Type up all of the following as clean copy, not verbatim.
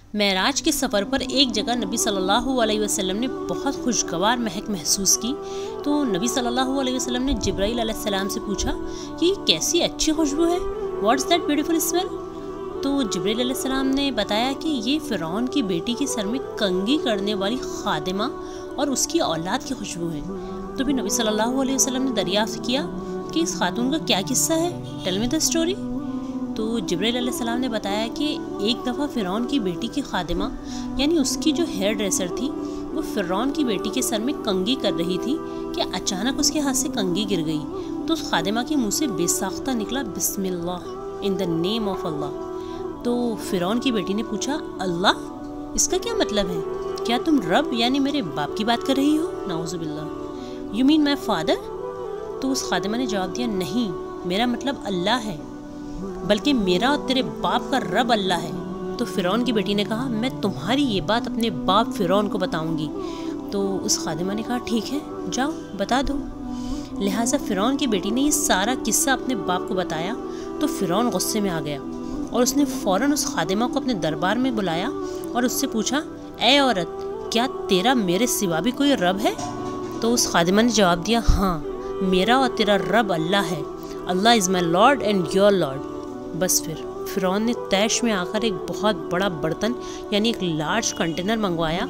معراج کے سفر پر ایک جگہ نبی صلی اللہ علیہ وسلم نے بہت خوشگوار مہک محسوس کی تو نبی صلی اللہ علیہ وسلم نے جبرائیل علیہ السلام سے پوچھا کہ یہ کیسی اچھی خوشبو ہے، واٹس دیٹ بیوٹیفل اسمیل؟ تو جبرائیل علیہ السلام نے بتایا کہ یہ فرعون کی بیٹی کے سر میں کنگھی کرنے والی خادمہ اور اس کی اولاد کی خوشبو ہے۔ تو پھر نبی صلی اللہ علیہ وسلم نے دریافت کیا کہ اس خاتون کا کیا قصہ ہے، ٹیل می دی اسٹوری۔ تو جبرائیل علیہ السلام نے بتایا کہ ایک دفعہ فرعون کی بیٹی کی خادمہ یعنی اس کی جو ہیئر ڈریسر تھی وہ فرعون کی بیٹی کے سر میں کنگھی کر رہی تھی کہ اچانک اس کے ہاتھ سے کنگھی گر گئی تو اس خادمہ کے منہ سے بے ساختہ نکلا بسم اللہ، ان دا نیم آف اللہ۔ تو فرعون کی بیٹی نے پوچھا اللہ، اس کا کیا مطلب ہے؟ کیا تم رب یعنی میرے باپ کی بات کر رہی ہو؟ نعوذ باللہ، یو مین مائی فادر؟ تو اس خادمہ نے جواب دیا نہیں، میرا مطلب اللہ ہے، بلکہ میرا اور تیرے باپ کا رب اللہ ہے۔ تو فرعون کی بیٹی نے کہا میں تمہاری یہ بات اپنے باپ فرعون کو بتاؤں گی۔ تو اس خادمہ نے کہا ٹھیک ہے، جاؤ بتا دو۔ لہٰذا فرعون کی بیٹی نے یہ سارا قصہ اپنے باپ کو بتایا تو فرعون غصے میں آ گیا اور اس نے فوراً اس خادمہ کو اپنے دربار میں بلایا اور اس سے پوچھا اے عورت، کیا تیرا میرے سوا بھی کوئی رب ہے؟ تو اس خادمہ نے جواب دیا ہاں، میرا اور تیرا رب اللہ ہے، Allah is my lord and your lord. بس پھر فرعون نے تیش میں آ کر ایک بہت بڑا برتن یعنی ایک لارج کنٹینر منگوایا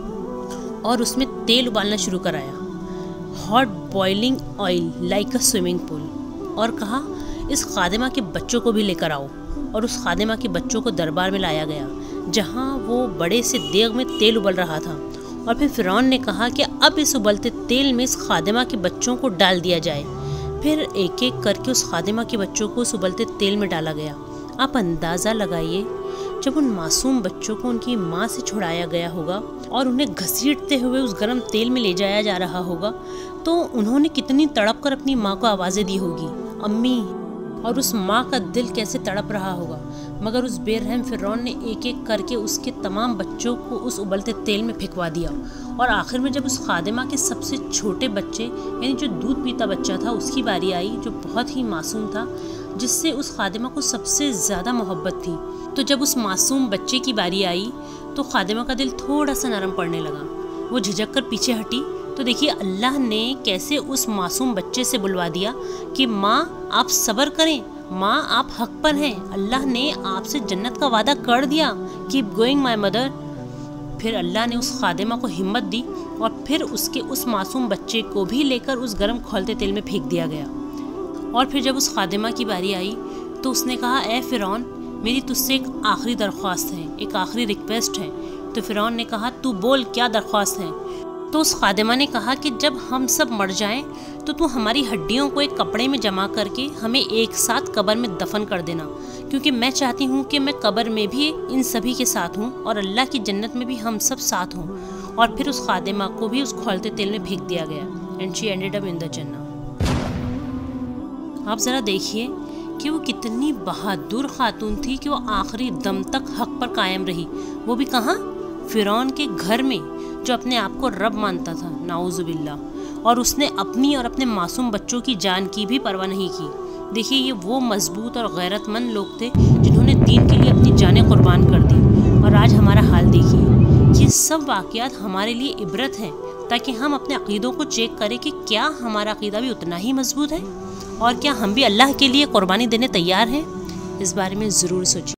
اور اس میں تیل ابالنا شروع کرایا، hot boiling oil like a swimming pool, اور کہا اس خادمہ کے بچوں کو بھی لے کر آؤ۔ اور اس خادمہ کے بچوں کو دربار میں لایا گیا جہاں وہ بڑے سے دیگ میں تیل ابل رہا تھا، اور پھر فرعون نے کہا کہ اب اس ابلتے تیل میں اس خادمہ کے بچوں کو ڈال دیا جائے۔ پھر ایک ایک کر کے اس خادمہ کے بچوں کو اس ابلتے تیل میں ڈالا گیا۔ آپ اندازہ لگائیے جب ان معصوم بچوں کو ان کی ماں سے چھڑایا گیا ہوگا اور انہیں گھسیٹتے ہوئے اس گرم تیل میں لے جایا جا رہا ہوگا تو انہوں نے کتنی تڑپ کر اپنی ماں کو آوازیں دی ہوگی امی، اور اس ماں کا دل کیسے تڑپ رہا ہوگا۔ مگر اس بے رحم فرعون نے ایک ایک کر کے اس کے تمام بچوں کو اس ابلتے تیل میں پھینکوا دیا، اور آخر میں جب اس خادمہ کے سب سے چھوٹے بچے یعنی جو دودھ پیتا بچہ تھا اس کی باری آئی جو بہت ہی معصوم تھا، جس سے اس خادمہ کو سب سے زیادہ محبت تھی، تو جب اس معصوم بچے کی باری آئی تو خادمہ کا دل تھوڑا سا نرم پڑنے لگا، وہ جھجک کر پیچھے ہٹی تو دیکھیے اللہ نے کیسے اس معصوم بچے سے بلوا دیا کہ ماں آپ صبر کریں، ماں آپ حق پر ہیں، اللہ نے آپ سے جنت کا وعدہ کر دیا، کیپ گوئنگ مائی مدر۔ پھر اللہ نے اس خادمہ کو ہمت دی اور پھر اس معصوم بچے کو بھی لے کر اس گرم کھولتے تیل میں پھینک دیا گیا۔ اور پھر جب اس خادمہ کی باری آئی تو اس نے کہا اے فرعون، میری تجھ سے ایک آخری درخواست ہے، ایک آخری ریکویسٹ ہے۔ تو فرعون نے کہا تو بول کیا درخواست ہے؟ تو اس خادمہ نے کہا کہ جب ہم سب مر جائیں تو ہماری ہڈیوں کو ایک کپڑے میں جمع کر کے ہمیں ایک ساتھ قبر میں دفن کر دینا، کیونکہ میں چاہتی ہوں کہ میں قبر میں بھی ان سبھی کے ساتھ ہوں اور اللہ کی جنت میں بھی ہم سب ساتھ ہوں۔ اور پھر اس خادمہ کو بھی اس کھولتے تیل میں پھینک دیا گیا، اینڈ شی اینڈڈ اپ ان دی جنہ۔ آپ ذرا دیکھیے کہ وہ کتنی بہادر خاتون تھی کہ وہ آخری دم تک حق پر قائم رہی، وہ بھی کہاں؟ فرعون کے گھر میں، جو اپنے آپ کو رب مانتا تھا، نعوذ باللہ، اور اس نے اپنی اور اپنے معصوم بچوں کی جان کی بھی پرواہ نہیں کی۔ دیکھیے یہ وہ مضبوط اور غیرت مند لوگ تھے جنہوں نے دین کے لیے اپنی جانیں قربان کر دی، اور آج ہمارا حال دیکھیے۔ یہ سب واقعات ہمارے لیے عبرت ہیں تاکہ ہم اپنے عقیدوں کو چیک کریں کہ کیا ہمارا عقیدہ بھی اتنا ہی مضبوط ہے، اور کیا ہم بھی اللہ کے لیے قربانی دینے تیار ہیں؟ اس بارے میں ضرور سوچیں۔